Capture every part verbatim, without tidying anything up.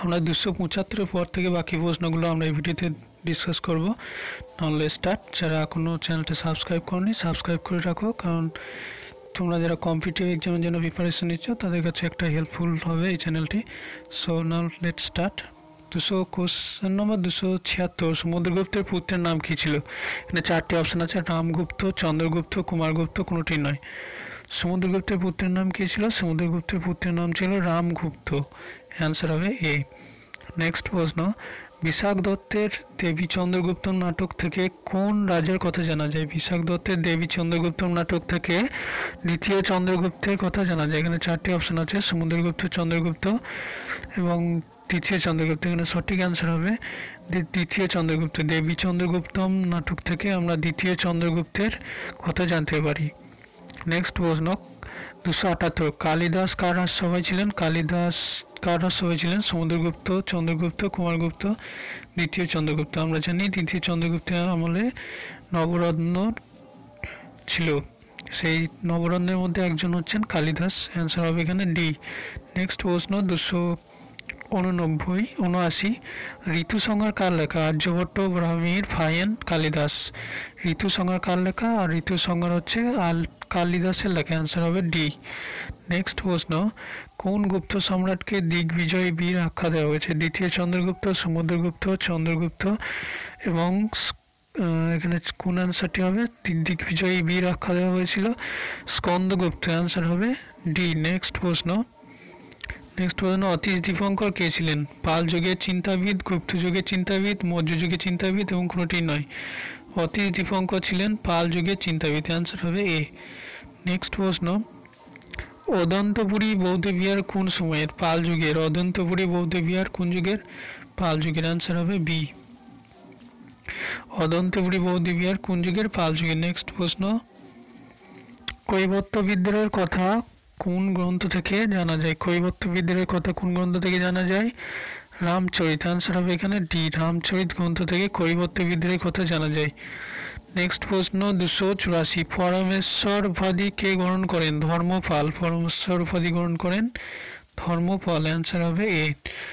আমরা দুশো পঁচাত্তরের পর থেকে বাকি প্রশ্নগুলো আমরা এই ভিডিওতে ডিসকাস করব। তাহলে স্টার্ট। যারা এখনও চ্যানেলটা সাবস্ক্রাইব করনি সাবস্ক্রাইব করে রাখো, কারণ তোমরা যারা কম্পিটিটিভ এক্সামের জন্য প্রিপারেশন নিচ্ছ তাদের কাছে একটা হেল্পফুল হবে এই চ্যানেলটি। So now let start. দুশো কোশ্চেন নম্বর দুশো ছিয়াত্তর, সমুদ্রগুপ্তের পুত্রের নাম কী ছিল? এখানে চারটি অপশান আছে, রামগুপ্ত, চন্দ্রগুপ্ত, কুমারগুপ্ত, কোনোটি নয়। সমুদ্রগুপ্তের পুত্রের নাম কী ছিল? সমুদ্রগুপ্তের পুত্রের নাম ছিল রামগুপ্ত। অ্যান্সার হবে এ। নেক্সট প্রশ্ন, বিশাখ দত্তের দেবী চন্দ্রগুপ্ত নাটক থেকে কোন রাজার কথা জানা যায়? বিশাখ দত্তের দেবী চন্দ্রগুপ্ত নাটক থেকে দ্বিতীয় চন্দ্রগুপ্তের কথা জানা যায়। এখানে চারটি অপশন আছে, সমুদ্রগুপ্ত, চন্দ্রগুপ্ত এবং দ্বিতীয় চন্দ্রগুপ্ত। এখানে সঠিক অ্যান্সার হবে দ্বিতীয় চন্দ্রগুপ্ত। দেবী চন্দ্রগুপ্তম নাটক থেকে আমরা দ্বিতীয় চন্দ্রগুপ্তের কথা জানতে পারি। নেক্সট প্রশ্ন দুশো আটাত্তর, কালিদাস কার রাজসভায় ছিলেন? কালিদাস কার রাজসভায় ছিলেন? সমুদ্রগুপ্ত, চন্দ্রগুপ্ত, কুমারগুপ্ত, দ্বিতীয় চন্দ্রগুপ্ত। আমরা জানি দ্বিতীয় চন্দ্রগুপ্তের আমলে নবরত্ন ছিল, সেই নবরত্নের মধ্যে একজন হচ্ছেন কালিদাস। অ্যান্সার হবে এখানে ডি। নেক্সট প্রশ্ন দুশো উননব্বই উনআশি, ঋতুসংহার কার লেখা? আর্যভট্ট, ব্রাহ্মীর, ফাহিয়ান, কালিদাস। ঋতুসংহার কার লেখা? আর ঋতুসংহার হচ্ছে আল কালিদাসের লেখা। অ্যান্সার হবে ডি। নেক্সট প্রশ্ন, কোন গুপ্ত সম্রাটকে দিগ্বিজয় বীর আখ্যা দেওয়া হয়েছে? দ্বিতীয় চন্দ্রগুপ্ত, সমুদ্রগুপ্ত, চন্দ্রগুপ্ত এবং এখানে কোন অ্যান্সারটি হবে? দিগ্বিজয় বীর আখ্যা দেওয়া হয়েছিল স্কন্দগুপ্ত। অ্যান্সার হবে ডি। নেক্সট প্রশ্ন নেক্সট প্রশ্ন অতীশ দীপঙ্কর কে ছিলেন? পাল যুগের চিন্তাবিদ, গুপ্ত যুগের চিন্তাবিদ, মৌর্য যুগের চিন্তাবিদ এবং কোনোটি নয়। অতীশ দীপঙ্কর ছিলেন পাল যুগের চিন্তাবিদ। অ্যান্সার হবে এ। নেক্সট প্রশ্ন, অদন্তপুরী বৌদ্ধ বিহার কোন সময়ের? পাল যুগের। অদন্তপুরী বৌদ্ধ বিহার কোন যুগের? পাল যুগের। অ্যান্সার হবে বি। অদন্তপুরী বৌদ্ধ বিহার কোন যুগের? পাল যুগের। নেক্সট প্রশ্ন, কৈবর্ত বিদ্রোহের কথা কোন গ্রন্থ থেকে জানা যায়? কৈবর্ত বিদ্রোহের কথা কোন গ্রন্থ থেকে জানা যায়? রামচরিত। অ্যান্সার হবে এখানে ডি। রামচরিত গ্রন্থ থেকে কৈবর্ত বিদ্রোহের কথা জানা যায়। নেক্সট প্রশ্ন দুশো চুরাশি, পরমেশ্বর উপাধি কে গ্রহণ করেন? ধর্মপাল। পরমেশ্বর উপাধি গ্রহণ করেন ধর্মপাল। অ্যান্সার হবে এ।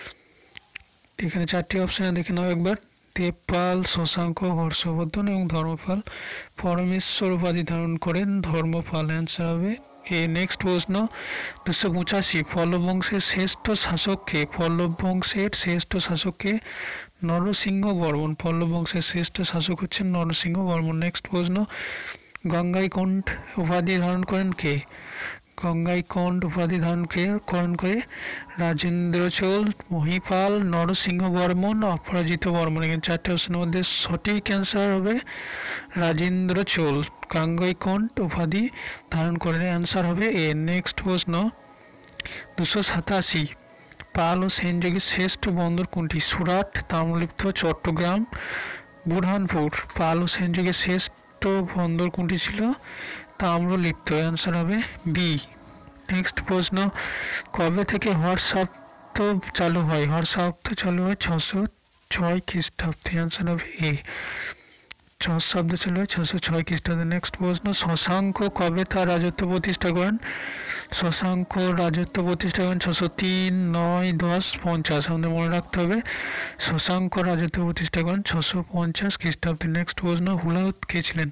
এখানে চারটি অপশানে দেখে নাও একবার, দেবপাল, শশাঙ্ক, হর্ষবর্ধন এবং ধর্মপাল। পরমেশ্বর উপাধি ধারণ করেন ধর্মপাল। অ্যান্সার হবে এ। নেক্সট প্রশ্ন দুশো পঁচাশি, পল্লব বংশের শ্রেষ্ঠ শাসককে? পল্লব বংশের শ্রেষ্ঠ শাসককে? নরসিংহ বর্মন। পল্লব বংশের শ্রেষ্ঠ শাসক হচ্ছেন নরসিংহ বর্মন। নেক্সট প্রশ্ন, গঙ্গাইকণ্ঠ উপাধি ধারণ করেন কে? গঙ্গাইকণ্ঠ উপাধি ধারণ করেন করে রাজেন্দ্র চোল, মহিপাল, নরসিংহ বর্মন, অপরাজিত বর্মন। এখানে চারটে অপশনের মধ্যে সঠিক অ্যান্সার হবে রাজেন্দ্র চোল গঙ্গাইকণ্ঠ উপাধি ধারণ করেন। অ্যান্সার হবে এ। নেক্সট প্রশ্ন দুশো সাতাশি, পাল ও সেন যুগের শ্রেষ্ঠ বন্দর কোনটি? সুরাট, তাম্রলিপ্ত, চট্টগ্রাম, বুরহানপুর। পাল ও সেন যুগের শ্রেষ্ঠ বন্দর কোনটি ছিল? তাম্রলিপ্ত। অ্যান্সার হবে বি। নেক্সট প্রশ্ন, কবে থেকে হোয়াটসঅ্যাপ চালু হয়? হোয়াটসঅ্যাপ চালু হয় ছশো ছয় খ্রিস্টাব্দে। অ্যান্সার হবে এ। ছশো শব্দ চালু হয় ছশো ছয় খ্রিস্টাব্দে। নেক্সট প্রশ্ন, শশাঙ্ক কবে তার রাজত্ব প্রতিষ্ঠা করেন? শশাঙ্ক রাজত্ব প্রতিষ্ঠা করেন ছশো তিন, নয়, দশ, পঞ্চাশ। আমাদের মনে রাখতে হবে শশাঙ্ক রাজত্ব প্রতিষ্ঠা করেন ছশো পঞ্চাশ খ্রিস্টাব্দে। নেক্সট প্রশ্ন, হুলাউত কে ছিলেন?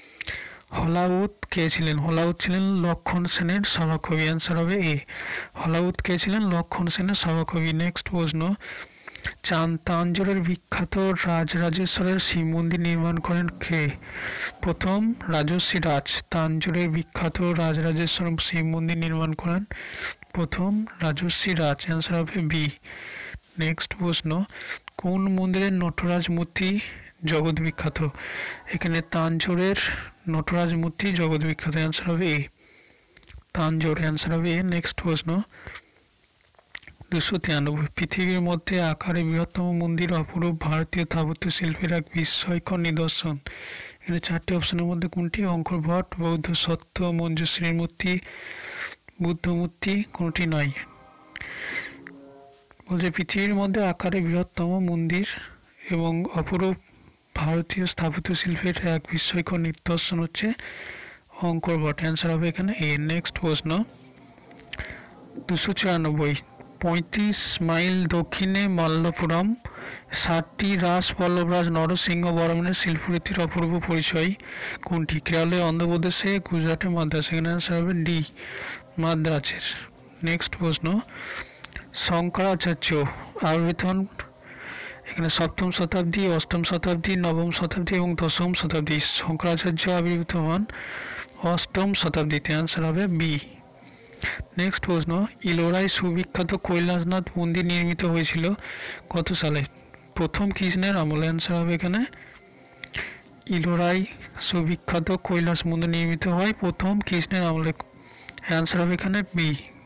হলাউত কে ছিলেন? হলাউত ছিলেন লক্ষণ সেনের সভাকবি। অ্যান্সার হবে এ। হলাউত কে ছিলেন? লক্ষণ সেনের সভাকবি। নেক্সট প্রশ্ন, চাঁদ তাঞ্জোরের বিখ্যাত রাজরাজেশ্বরের শিব মন্দির নির্মাণ করেন কে? প্রথম রাজর্ষি রাজ। তাঞ্জোরের বিখ্যাত রাজরাজেশ্বর শিব মন্দির নির্মাণ করেন প্রথম রাজর্ষি রাজ। অ্যান্সার হবে বি। নেক্সট প্রশ্ন, কোন মন্দিরের নটরাজ মূর্তি জগৎ বিখ্যাত? এখানে তাঞ্জোরের নটরাজ মূর্তি জগৎ বিখ্যাত। অ্যান্সার হবে এ। তাঞ্জোর। অ্যান্সার হবে এ। নেক্সট প্রশ্ন দুশো তিরানব্বই, পৃথিবীর মধ্যে আকারে বৃহত্তম মন্দির অপরূপ ভারতীয় স্থাপত্য শিল্পের এক বিস্ময়কর নিদর্শন। এখানে চারটি অপশনের মধ্যে কোনটি? অঙ্কর ভট, বৌদ্ধ সত্য, মঞ্জুশ্রীর মূর্তি, বুদ্ধ মূর্তি। কোনটি নয়। বলছে পৃথিবীর মধ্যে আকারে বৃহত্তম মন্দির এবং অপরূপ ভারতীয় স্থাপত্য শিল্পের এক বিস্ময়কর নিদর্শন হচ্ছে অঙ্কর ভট। অ্যান্সার হবে এখানে এ। নেক্সট প্রশ্ন দুশো চুরানব্বই, পঁয়ত্রিশ মাইল দক্ষিণে মাল্লপুরম। ষাটটি রাস পল্লবরাজ নরসিংহ বর্মনের শিল্পরীতির অপূর্ব পরিচয় কোনটি? কেরলে, অন্ধ্রপ্রদেশে, গুজরাটে, মাদ্রাস। এখানে অ্যান্সার হবে ডি, মাদ্রাজের। নেক্সট প্রশ্ন, শঙ্করাচার্য আবির্ভাব এখানে সপ্তম শতাব্দী, অষ্টম শতাব্দী, নবম শতাব্দী এবং দশম শতাব্দী। শঙ্করাচার্য আবির্ভূত হন অষ্টম শতাব্দীতে। অ্যান্সার হবে বি। নেক্সট প্রশ্ন, ইলোরায় সুবিখ্যাত কৈলাসনাথ মন্দির নির্মিত হয়েছিল কত সালে? প্রথম কৃষ্ণের আমলে। অ্যান্সার হবে এখানে ইলোরায় সুবিখ্যাত কৈলাস মন্দির নির্মিত হয় প্রথম কৃষ্ণের আমলে। অ্যান্সার হবে এখানে বি,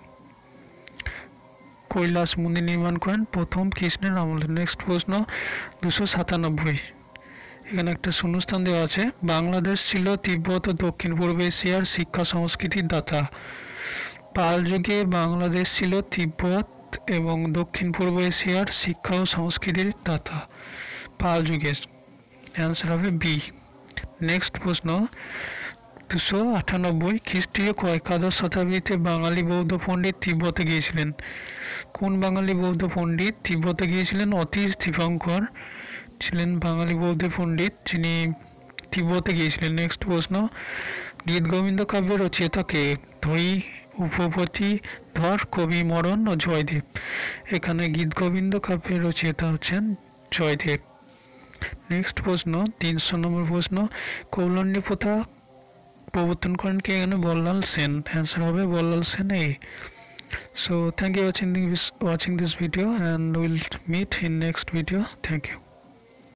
কৈলাস মন্দির নির্মাণ করেন প্রথম কৃষ্ণের আমলে। নেক্সট প্রশ্ন, দুশো সাতানব্বই এখানে একটা শূন্যস্থান দেওয়া আছে। বাংলাদেশ ছিল তিব্বত ও দক্ষিণ পূর্ব এশিয়ার শিক্ষা সংস্কৃতির দাতা। পাল যুগে বাংলাদেশ ছিল তিব্বত এবং দক্ষিণ পূর্ব এশিয়ার শিক্ষা ও সংস্কৃতির দাতা পাল যুগের। অ্যান্সার হবে বি। নেক্সট প্রশ্ন, দুশো আটানব্বই খ্রিস্টীয় একাদশ শতাব্দীতে বাঙালি বৌদ্ধ পণ্ডিত তিব্বতে গিয়েছিলেন। কোন বাঙালি বৌদ্ধ পণ্ডিত তিব্বতে গিয়েছিলেন? অতীশ দীপঙ্কর ছিলেন বাঙালি বৌদ্ধ পণ্ডিত যিনি তিব্বতে গিয়েছিলেন। নেক্সট প্রশ্ন, গীত গোবিন্দ কাব্যের রচয়িতা কে? ধৈ, উপপতি, ধর, কবি মরণ ও জয়দেব। এখানে গীত গোবিন্দ কাব্যের রচয়িতা হচ্ছেন জয়দেব। নেক্সট প্রশ্ন, তিনশো নম্বর প্রশ্ন, কৌলন্ডী প্রথা প্রবর্তন করেন কে? এখানে বল্লাল সেন। অ্যান্সার হবে বল্লাল সেন এ। So thank you for watching this watching this video, and we'll meet in next video. Thank you.